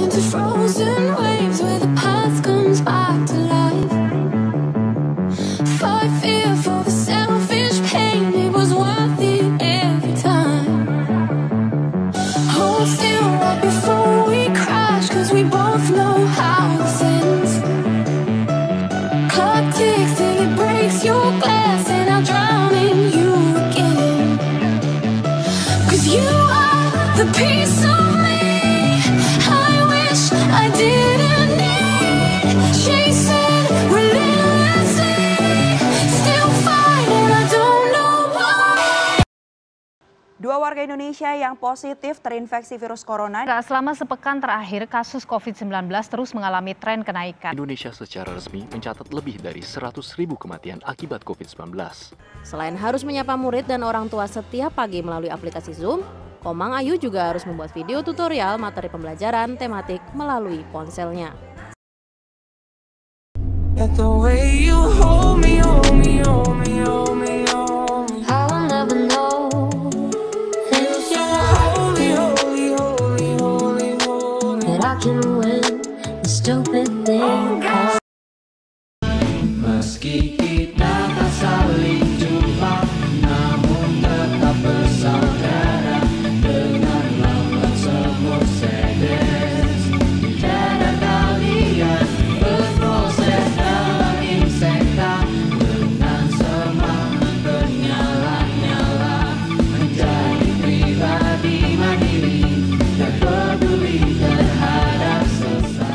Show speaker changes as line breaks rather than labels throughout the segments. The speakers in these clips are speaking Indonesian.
into frozen waves where the past comes back to life. Fight fear for the selfish pain, it was worth it every time. Hold still right before we crash, cause we both know how this ends. Clock ticks till it breaks your glass, and I'll drown in you again. Cause you are the piece of me I wish I didn't need. Chasing relentlessly, still fighting, I don't know why.
Dua warga Indonesia yang positif terinfeksi virus corona.
Selama sepekan terakhir, kasus COVID-19 terus mengalami tren kenaikan.
Indonesia secara resmi mencatat lebih dari 100.000 kematian akibat COVID-19.
Selain harus menyapa murid dan orang tua setiap pagi melalui aplikasi Zoom, Komang Ayu juga harus membuat video tutorial materi pembelajaran tematik melalui ponselnya.
Meski kita tak saling jumpa, namun tetap bersaudara. Dengan lambang semut sedes, tiada kalian berproses dalam insekta. Dengan semangat bernyala-nyala, menjadi pribadi mandiri dan peduli terhadap sesama.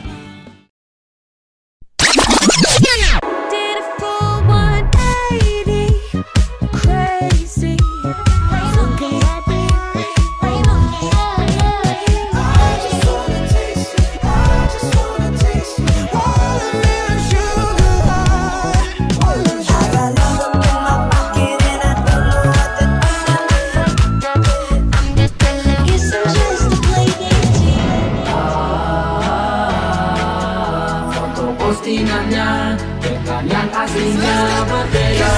Postingannya dengan yang aslinya berbeda.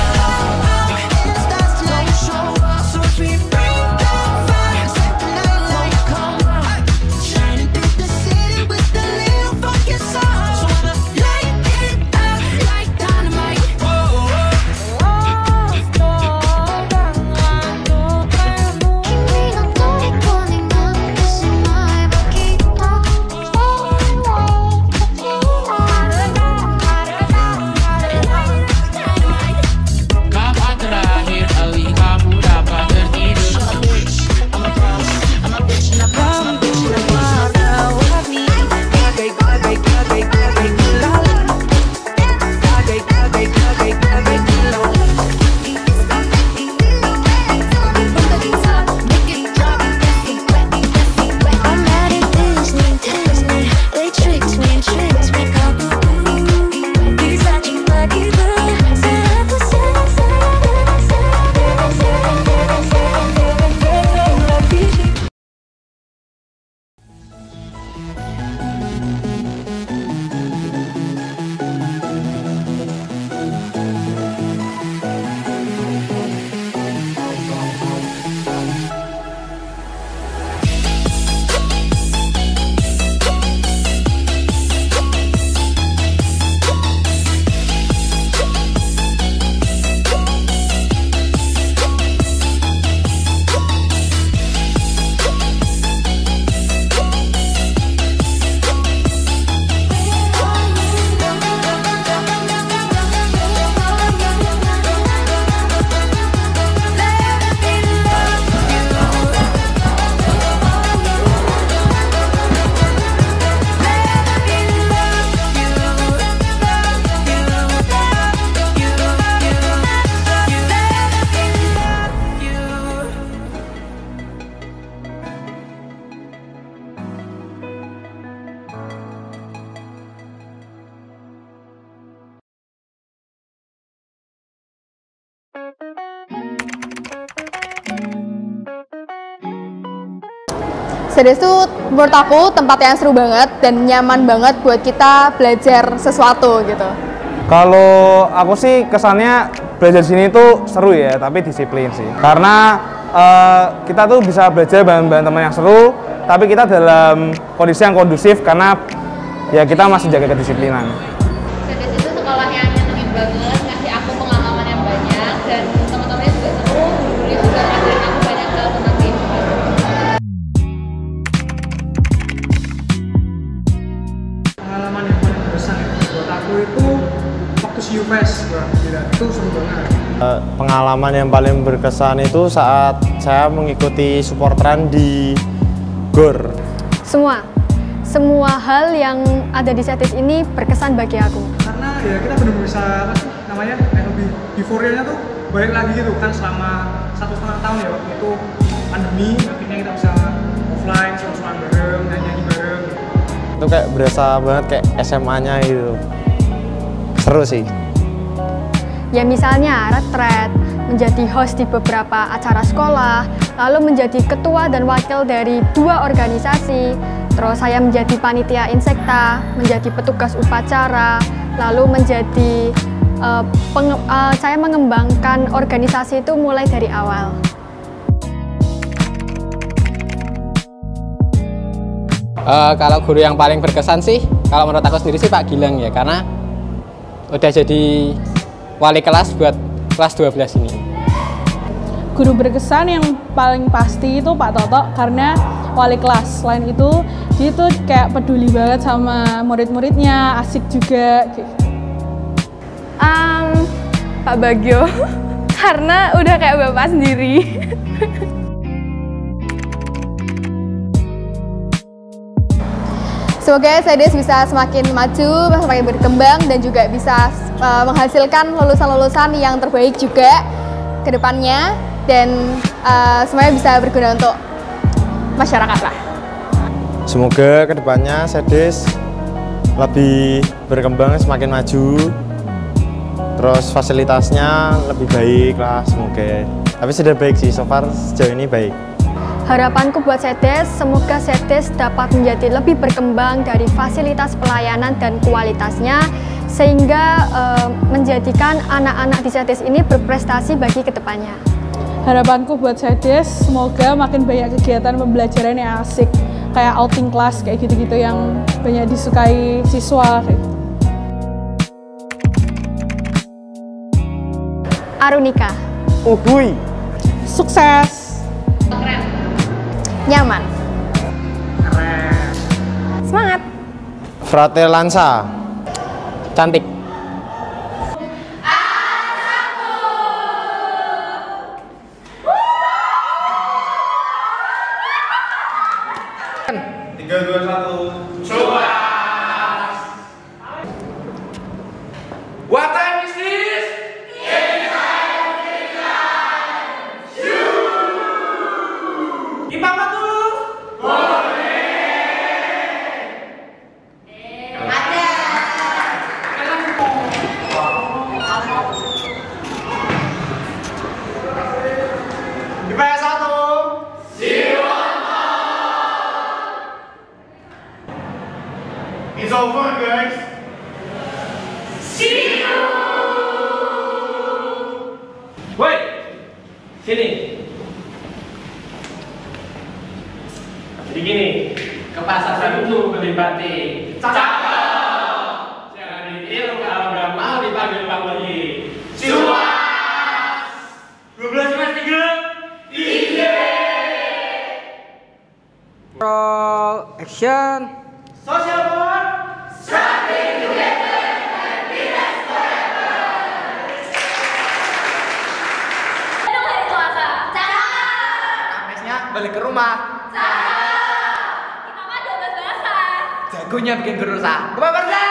CDS itu menurut aku tempat yang seru banget dan nyaman banget buat kita belajar sesuatu gitu.
Kalau aku sih kesannya belajar di sini tuh seru ya, tapi disiplin sih. Karena kita tuh bisa belajar bareng-bareng teman yang seru, tapi kita dalam kondisi yang kondusif karena ya kita masih jaga kedisiplinan.
CDS itu sekolah yang nyenengin banget, ngasih aku pengalaman yang banyak, dan teman-temannya juga seru, gurunya juga ngajarin aku banyak hal tentang kehidupan.
Pengalaman yang paling berkesan ya buat aku itu waktu SIUFest, itu seru banget.
Pengalaman yang paling berkesan itu saat saya mengikuti supporteran di GOR.
Semua hal yang ada di CDS ini berkesan bagi aku.
Karena ya kita benar-benar bisa lebih euforianya tuh balik lagi gitu kan selama 1,5 tahun ya waktu itu pandemi, akhirnya kita bisa offline, seru-seruan bareng, nyanyi bareng.
Itu kayak berasa banget kayak SMA-nya gitu. Seru sih.
Ya misalnya retret, menjadi host di beberapa acara sekolah, lalu menjadi ketua dan wakil dari 2 organisasi, terus saya menjadi panitia insekta, menjadi petugas upacara, lalu menjadi saya mengembangkan organisasi itu mulai dari awal.
Kalau guru yang paling berkesan sih, kalau menurut aku sendiri sih Pak Gilang ya, karena udah jadi wali kelas buat kelas 12 ini.
Guru berkesan yang paling pasti itu Pak Toto karena wali kelas. Selain itu, dia tuh kayak peduli banget sama murid-muridnya, asik juga.
Pak Bagio, karena udah kayak bapak sendiri. Semoga CDS bisa semakin maju, semakin berkembang, dan juga bisa menghasilkan lulusan-lulusan yang terbaik juga ke depannya, dan semuanya bisa berguna untuk masyarakat lah.
Semoga kedepannya CDS lebih berkembang, semakin maju, terus fasilitasnya lebih baik lah semoga. Tapi sudah baik sih, so far sejauh ini baik.
Harapanku buat CDS, semoga CDS dapat menjadi lebih berkembang dari fasilitas pelayanan dan kualitasnya, sehingga menjadikan anak-anak di CDS ini berprestasi bagi kedepannya.
Harapanku buat CDS, semoga makin banyak kegiatan pembelajaran yang asik, kayak outing class, kayak gitu-gitu yang banyak disukai siswa.
Arunika.
Uhuy.
Sukses.
Keren.
Nyaman.
Keren.
Semangat.
Fratelanza.
Cantik.
Tiga, dua, satu. Coba. What time is this? Gimana tuh? IPS 1. It's over, guys. See you. Woi, sini. Jadi gini, ke pasar dulu beli batik. Cakep. Jangan ditiru kalau nggak mau dipanggil Pak Wali. Ciumas. 12 mas 3.
Roll action. Social board.
Something together and happiness forever. Itu hari Selasa.
Kamesnya balik ke rumah.
Kita mah 12 bahasa.
Jagonya bikin berusaha. Bapak